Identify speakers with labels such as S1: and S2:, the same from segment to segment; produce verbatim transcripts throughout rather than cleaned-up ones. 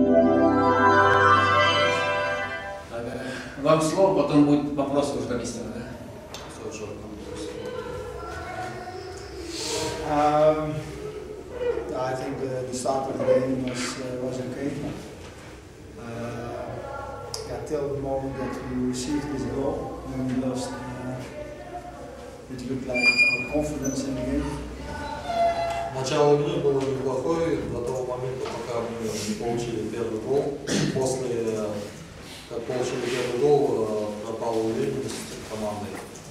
S1: Вам слово, потом будет вопрос у журналиста.
S2: Um, I think the, the start of the game was uh, was okay. Uh, yeah, till the moment that we received this goal, when we lost, uh, it looked like our confidence in the game.
S3: Начало игры было неплохое, до того момента, пока мы не получили первый гол. После, как получили первый гол, пропала уверенность команды.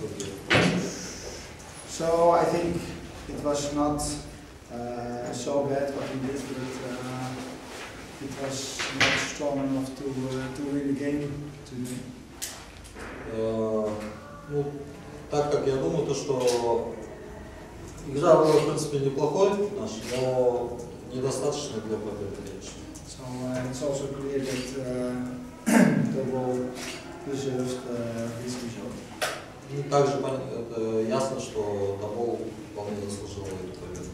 S2: So I think it was not uh, so bad what we did, but uh, it was not strong enough to uh, to win the game today.
S3: Uh, ну, так как я думаю, то, что игра была, в принципе, неплохой, но недостаточно для победы, конечно.
S2: So uh, it's also clear that uh, the goal deserved uh, this result.
S3: И также это ясно, что Тобол вполне заслужил эту победу.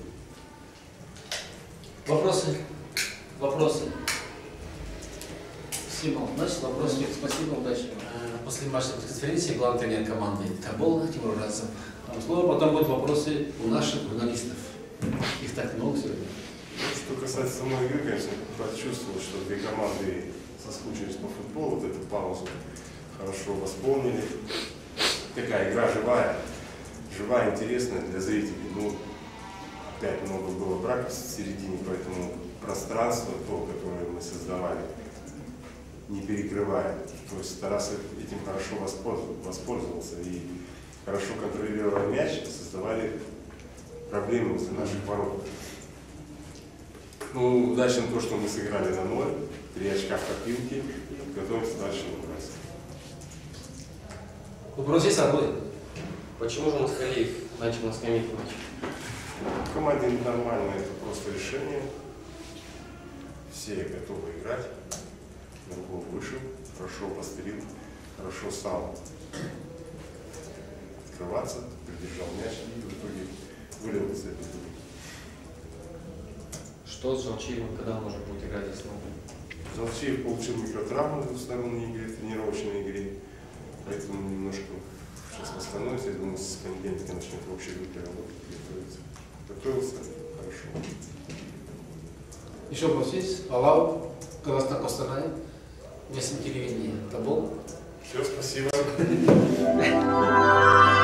S1: Вопросы? Вопросы? Симон, значит, вопросы. Спасибо, удачи. После матча конференции главный тренер команды Тобол Тимур Разов. Слово, потом будут вопросы у наших журналистов. Их так много сегодня.
S4: Что касается самой игры, конечно, почувствовал, что две команды соскучились по футболу, вот эту паузу хорошо восполнили. Такая игра живая, живая, интересная для зрителей. Ну, опять много было брака в середине, поэтому пространство, то, которое мы создавали, не перекрывая. То есть Тарас этим хорошо воспользовался и хорошо контролировал мяч, создавали проблемы возле наших ворот. Ну, удачно то, что мы сыграли на ноль, три очка в копилке, готовимся дальше набрать.
S1: Вопрос есть, Арбой?
S5: Почему же Мосхалиев начал на скамейке матча?
S4: В команде нормально, это просто решение. Все готовы играть. Другой вышел, хорошо пострелил, хорошо стал открываться, придержал мяч и в итоге вылил из этой игры.
S5: Что с Жалчиевым, когда он может будет играть снова?
S4: Жалчиев получил микротравму в двусторонней игре, в тренировочной игре. Поэтому немножко сейчас восстановится. Я думаю, с понедельника начнет в общей группе работать, готовиться. Готовился хорошо.
S1: Еще вопрос есть? Аллау, Казахстан, Костанай, местное телевидение. Тобол.
S4: Все, спасибо.